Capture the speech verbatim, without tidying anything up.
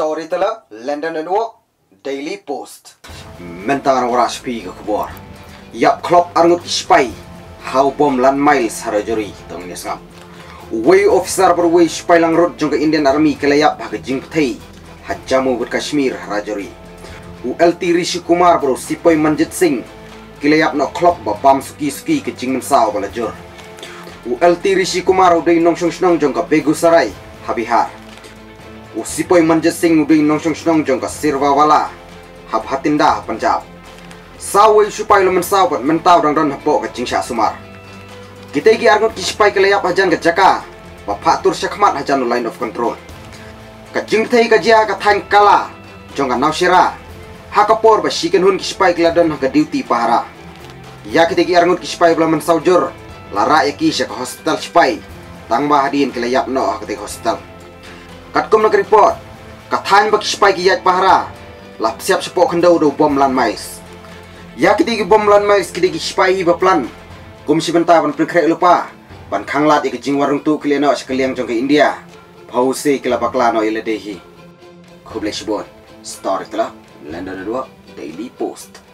Storyteller, London and Walk, Daily Post. Mentar waras pi ke kubur. Yap klop arngut ispai. How bom lan miles harajuri tong ni sngam. Way officer berway ispai lang road jong ke Indian Army kelayap ha ke jingpthei. Hajamu ber Kashmir harajuri. U L T Rishi Kumar bro Sipoy Manjit Singh kelayap no klop ba bam suki suki ke jingmen saw balajur. U L T Rishi Kumar udai nong shong shong jong ka Begusarai habihar. U Sipoy Manjit Singh udai nong shong shong jong ka Sirwawala hab Hatinda Punjab. Sawai supaya lo mensaw bat mentau dang don hapo ke Jingsha Sumar. Kita gi arngut ki supaya kelayap hajan ke Jaka ba phatur syakmat hajan no line of control. Ka jingthei ka jia ka thain kala jong ka Naushera ha ka por ba shiken hun ki supaya keladon ha ka duty pahara. Ya kita gi arngut ki supaya bla mensaw jor lara ya ki ka hospital supaya tang ba hadin kelayap no ha ka hospital. Katkom nak report ka thain ba ki supaya ki yat pahara lap siap sepok kendau do bom lan mais. Ya kita bom lan mais kita spai baplan. Komisi benta ban perkrai lupa. Ban khanglat ik jing warung tu kliano sekaliang jong ke India. Phause kila bakla no ile dehi. Khuble shibon. Storyteller, London and Walk, Daily Post.